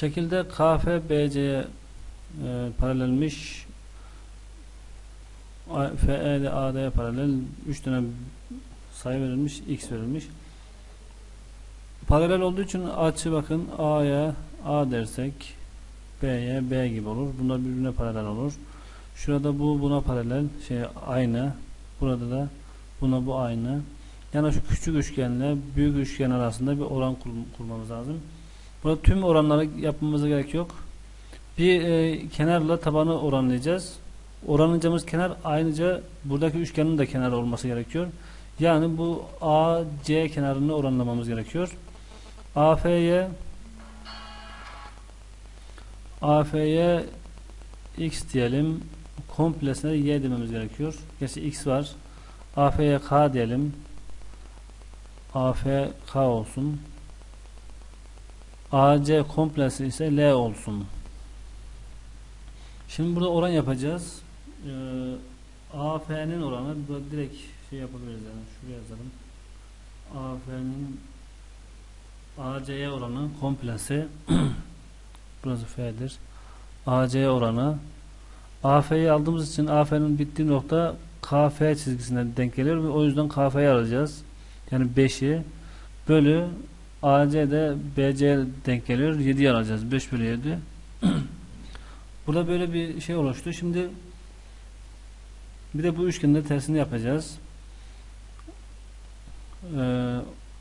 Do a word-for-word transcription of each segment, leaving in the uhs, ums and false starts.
Şekilde K F B C'ye e, paralelmiş. F E ile A D'ye paralel üç tane sayı verilmiş, x verilmiş. Paralel olduğu için açı bakın A'ya A dersek B'ye B gibi olur. Bunlar birbirine paralel olur. Şurada bu buna paralel şey aynı. Burada da buna bu aynı. Yani şu küçük üçgenle büyük üçgen arasında bir oran kur, kurmamız lazım. Burada tüm oranları yapmamıza gerek yok. Bir e, kenarla tabanı oranlayacağız. Oranlayacağımız kenar ayrıca buradaki üçgenin de kenarı olması gerekiyor. Yani bu A C kenarını oranlamamız gerekiyor. A F'ye A F'ye x diyelim. Komplesine y dememiz gerekiyor. Gerçi x var. A F'ye k diyelim. A F k olsun. A C komplesi ise L olsun. Şimdi burada oran yapacağız. Ee, A F'nin oranı burada direkt şey yapabiliriz yani. Şuraya yazalım. A F'nin A C'ye oranı komplesi burası F'dir. A C'ye oranı A F'yi aldığımız için A F'nin bittiği nokta K F çizgisine denk geliyor ve o yüzden K F'yi alacağız. Yani beşi bölü A C'de B C'ye denk geliyor. yediyi alacağız. beş bölü yedi. Burada böyle bir şey oluştu. Şimdi bir de bu üçgenin de tersini yapacağız. Ee,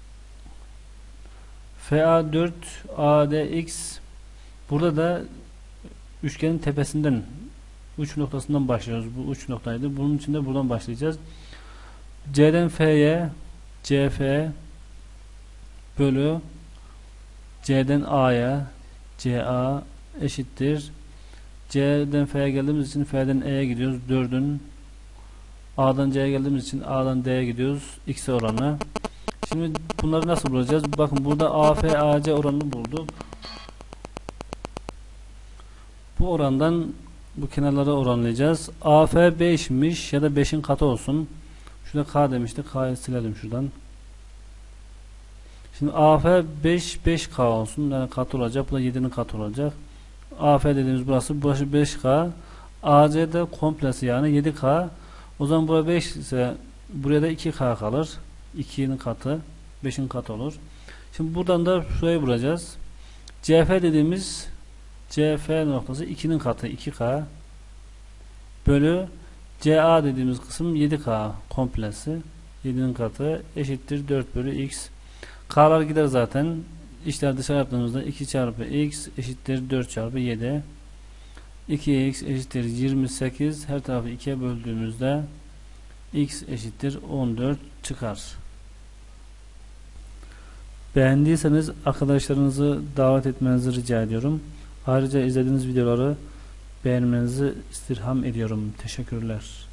F A dört A D X burada da üçgenin tepesinden uç noktasından başlıyoruz. Bu uç noktaydı. Bunun için de buradan başlayacağız. C'den F'ye C F bölü C'den A'ya C A eşittir. C'den F'ye geldiğimiz için F'den E'ye gidiyoruz. dördün A'dan C'ye geldiğimiz için A'dan D'ye gidiyoruz. X'e oranı. Şimdi bunları nasıl bulacağız? Bakın burada A F A C oranını bulduk. Bu orandan bu kenarları oranlayacağız. A F beşmiş ya da beşin katı olsun. Şurada K demiştik. K'yı silelim şuradan. Şimdi A F beş beş K olsun. Yani katı olacak. Bu da yedinin katı olacak. A F dediğimiz burası. Burası beş K. A C de komplesi yani yedi K. O zaman burada beş ise buraya da iki K kalır. ikinin katı. beşin katı olur. Şimdi buradan da şurayı bulacağız. C F dediğimiz C F noktası ikinin katı iki K bölü C A dediğimiz kısım yedi K komplesi. yedinin katı eşittir dört bölü x. K'lar gider zaten. İşler dışarı yaptığımızda iki çarpı x eşittir dört çarpı yedi. iki x eşittir yirmi sekiz. Her tarafı ikiye böldüğümüzde x eşittir on dört çıkar. Beğendiyseniz arkadaşlarınızı davet etmenizi rica ediyorum. Ayrıca izlediğiniz videoları beğenmenizi istirham ediyorum. Teşekkürler.